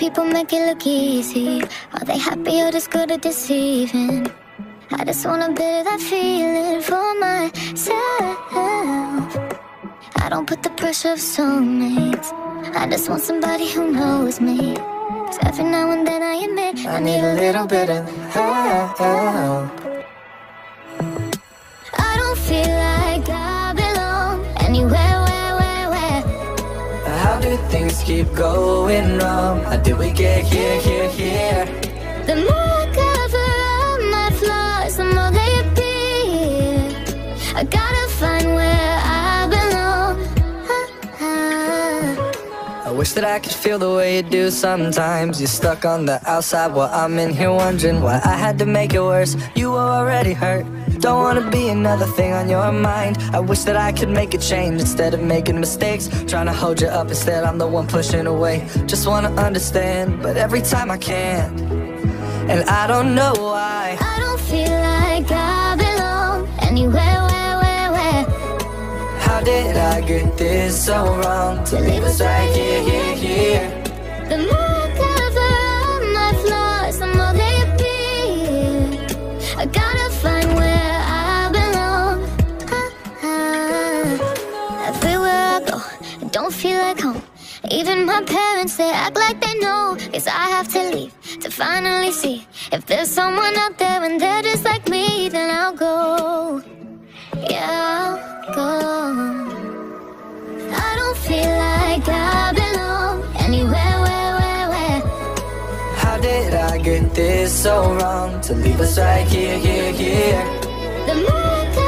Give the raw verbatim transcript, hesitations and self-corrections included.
people make it look easy. Are they happy or just good at deceiving? I just want a bit of that feeling for myself. I don't put the pressure of soulmates. I just want somebody who knows me. 'Cause every now and then I admit I need a little bit of help. I don't feel like I belong anywhere, where, where, where. How do things keep going wrong? How did we get here, here, here? The more I cover up my flaws, the more they appear. I gotta find where I belong. I wish that I could feel the way you do sometimes. You're stuck on the outside while I'm in here wondering why I had to make it worse. You were already hurt. Don't wanna be another thing on your mind. I wish that I could make a change instead of making mistakes. Trying to hold you up, instead I'm the one pushing away. Just wanna understand, but every time I can't. And I don't know why. I don't feel like I belong anywhere, where, where, where. How did I get this so wrong? To leave us right here, here, here. The more I cover up my flaws, the more they appear. I gotta find where I belong. Everywhere I go, I don't feel like home. Even my parents, they act like they know. Guess I have to leave to finally see if there's someone out there and they're just like me. Then I'll go, yeah, I'll go. I don't feel like I belong anywhere, where, where, where. How did I get this so wrong? To leave us right here, here, here. The more I